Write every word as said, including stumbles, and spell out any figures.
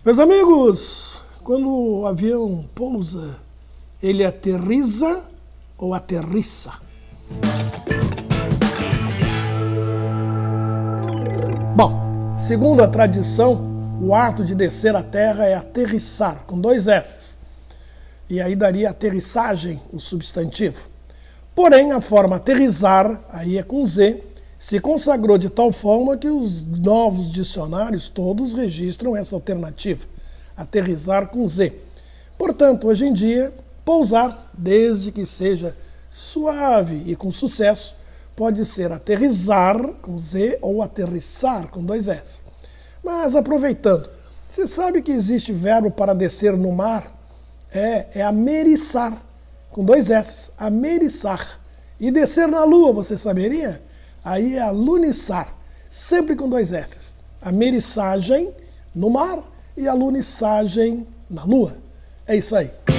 Meus amigos, quando o avião pousa, ele aterriza ou aterriça? Bom, segundo a tradição, o ato de descer à terra é aterrissar, com dois S. E aí daria aterrissagem, o substantivo. Porém, a forma aterrissar, aí é com Z, se consagrou de tal forma que os novos dicionários todos registram essa alternativa, aterrissar com Z. Portanto, hoje em dia, pousar, desde que seja suave e com sucesso, pode ser aterrissar com Z ou aterrissar com dois S. Mas aproveitando, você sabe que existe verbo para descer no mar? É, é ameriçar, com dois S, ameriçar. E descer na lua, você saberia? Aí é aluniçar, sempre com dois S. A meriçagem no mar e a aluniçagem na lua. É isso aí.